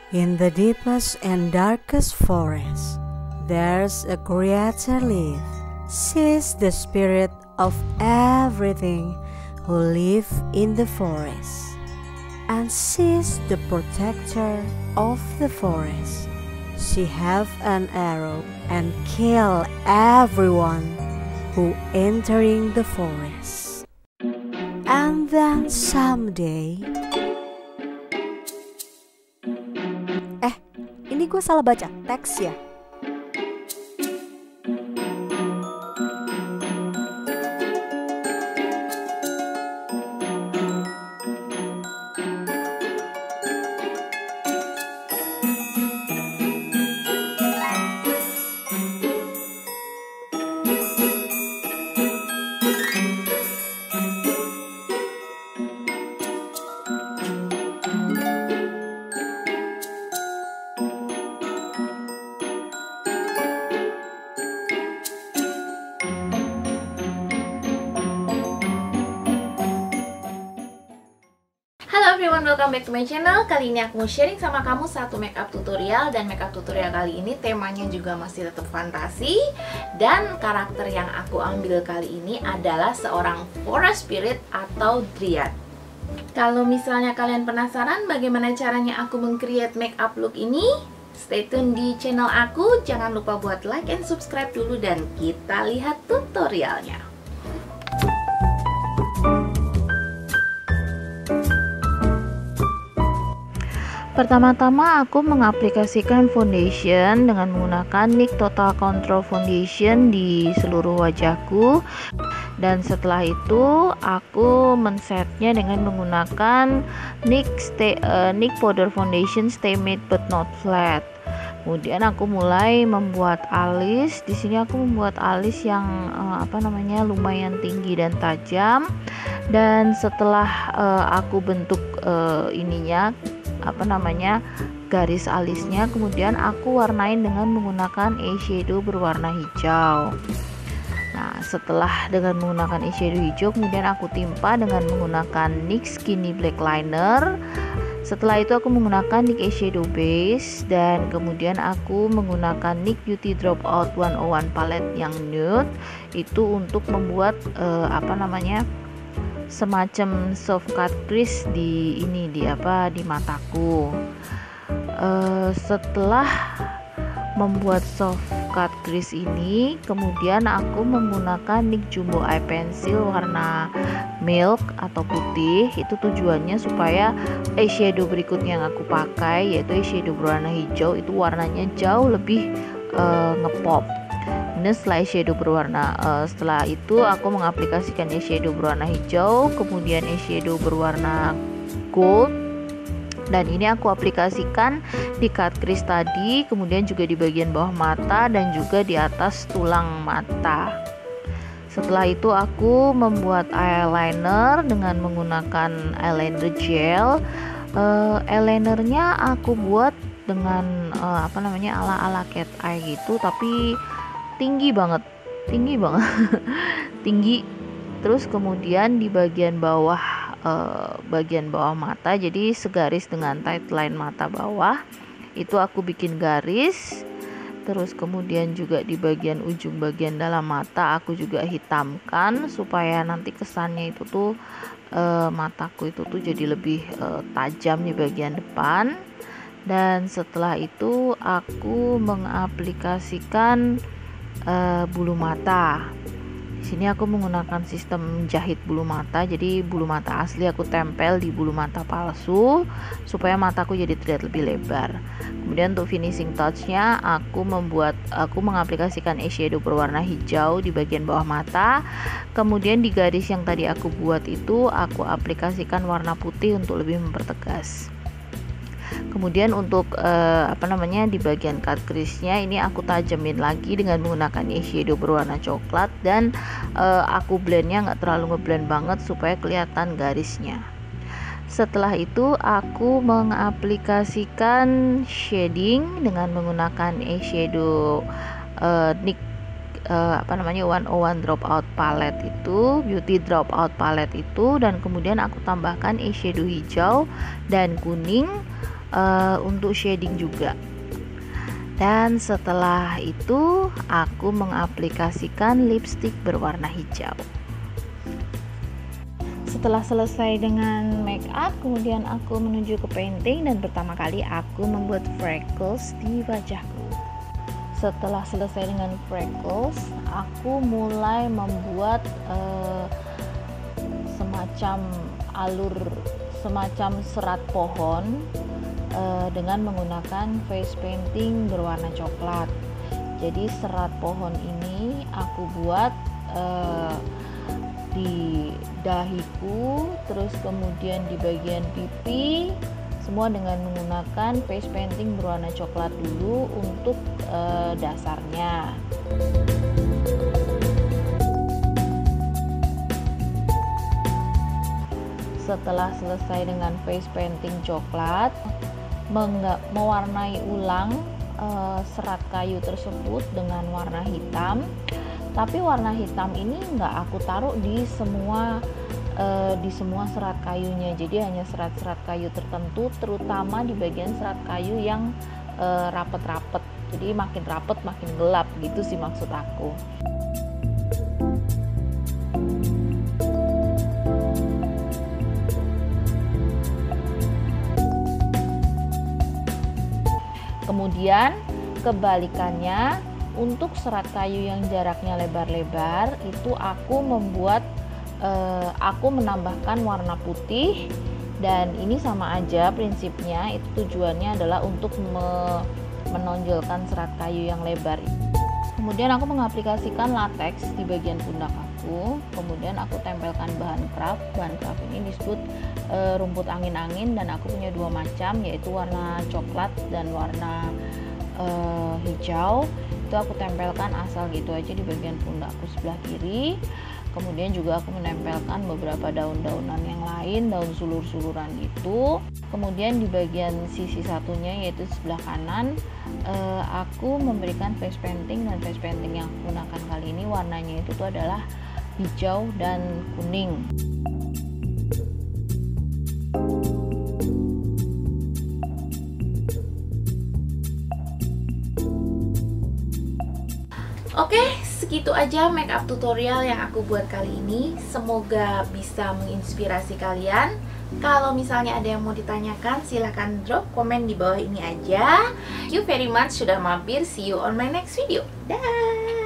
In the deepest and darkest forest, there's a creator live. She's the spirit of everything who live in the forest, and she's the protector of the forest. She have an arrow and kill everyone who entering the forest. And then someday, ini gue salah baca teks ya. Halo everyone, welcome back to my channel. Kali ini aku mau sharing sama kamu satu makeup tutorial. Dan makeup tutorial kali ini temanya juga masih tetap fantasi. Dan karakter yang aku ambil kali ini adalah seorang forest spirit atau dryad. Kalau misalnya kalian penasaran bagaimana caranya aku meng-create makeup look ini, stay tune di channel aku. Jangan lupa buat like and subscribe dulu dan kita lihat tutorialnya. Pertama-tama aku mengaplikasikan foundation dengan menggunakan NYX Total Control Foundation di seluruh wajahku. Dan setelah itu aku men-setnya dengan menggunakan NYX Powder Foundation Stay Matte But Not Flat. Kemudian aku mulai membuat alis. Di sini aku membuat alis yang lumayan tinggi dan tajam. Dan setelah aku bentuk garis alisnya, kemudian aku warnain dengan menggunakan eyeshadow berwarna hijau. Nah, setelah dengan menggunakan eyeshadow hijau, kemudian aku timpa dengan menggunakan NYX Skinny Black Liner. Setelah itu aku menggunakan NYX eyeshadow base, dan kemudian aku menggunakan NYX Beauty Dropout 101 palette yang nude itu untuk membuat semacam soft cut crease di mataku. Setelah membuat soft cut crease ini, kemudian aku menggunakan NYX Jumbo Eye Pencil warna milk atau putih. Itu tujuannya supaya eyeshadow berikutnya yang aku pakai, yaitu eyeshadow berwarna hijau, itu warnanya jauh lebih ngepop. Ini setelah itu aku mengaplikasikan eyeshadow berwarna hijau, kemudian eyeshadow berwarna gold, dan ini aku aplikasikan di cut crease tadi, kemudian juga di bagian bawah mata dan juga di atas tulang mata. Setelah itu aku membuat eyeliner dengan menggunakan eyeliner gel. Eyelinernya aku buat dengan ala-ala cat eye gitu, tapi tinggi banget tinggi. Terus kemudian di bagian bawah mata, jadi segaris dengan tight line mata bawah itu aku bikin garis. Terus kemudian juga di ujung bagian dalam mata aku juga hitamkan supaya nanti kesannya itu tuh mataku itu tuh jadi lebih tajam di bagian depan. Dan setelah itu aku mengaplikasikan bulu mata. Di sini aku menggunakan sistem jahit bulu mata. Jadi bulu mata asli aku tempel di bulu mata palsu supaya mataku jadi terlihat lebih lebar. Kemudian untuk finishing touchnya aku mengaplikasikan eyeshadow berwarna hijau di bagian bawah mata. Kemudian di garis yang tadi aku buat itu aku aplikasikan warna putih untuk lebih mempertegas. Kemudian untuk di bagian cut crease-nya ini aku tajamin lagi dengan menggunakan eyeshadow berwarna coklat, dan aku blendnya nggak terlalu ngeblend banget supaya kelihatan garisnya. Setelah itu aku mengaplikasikan shading dengan menggunakan eyeshadow NYX 101 Dropout palette itu, Beauty Dropout palette itu, dan kemudian aku tambahkan eyeshadow hijau dan kuning untuk shading juga. Dan setelah itu aku mengaplikasikan lipstick berwarna hijau. Setelah selesai dengan make up, kemudian aku menuju ke painting dan pertama kali aku membuat freckles di wajahku. Setelah selesai dengan freckles, aku mulai membuat semacam serat pohon dengan menggunakan face painting berwarna coklat. Jadi serat pohon ini aku buat di dahiku, terus kemudian di bagian pipi, semua dengan menggunakan face painting berwarna coklat dulu untuk dasarnya. Setelah selesai dengan face painting coklat, mewarnai ulang serat kayu tersebut dengan warna hitam. Tapi warna hitam ini nggak aku taruh di semua serat kayunya, jadi hanya serat-serat kayu tertentu, terutama di bagian serat kayu yang rapet-rapet. Jadi makin rapet makin gelap gitu sih maksud aku. Kemudian kebalikannya, untuk serat kayu yang jaraknya lebar-lebar itu aku menambahkan warna putih, dan ini sama aja prinsipnya, itu tujuannya adalah untuk menonjolkan serat kayu yang lebar. Kemudian aku mengaplikasikan latex di bagian pundak aku, kemudian aku tempelkan bahan craft ini disebut rumput angin-angin, dan aku punya dua macam, yaitu warna coklat dan warna hijau. Itu aku tempelkan asal gitu aja di bagian pundakku sebelah kiri. Kemudian juga aku menempelkan beberapa daun-daunan yang lain, daun sulur-suluran gitu. Kemudian di bagian sisi satunya, yaitu sebelah kanan, aku memberikan face painting, dan face painting yang aku gunakan kali ini warnanya itu tuh adalah hijau dan kuning. Oke, segitu aja makeup tutorial yang aku buat kali ini. Semoga bisa menginspirasi kalian. Kalau misalnya ada yang mau ditanyakan, silahkan drop komen di bawah ini aja. Thank you very much sudah mampir. See you on my next video. Dah.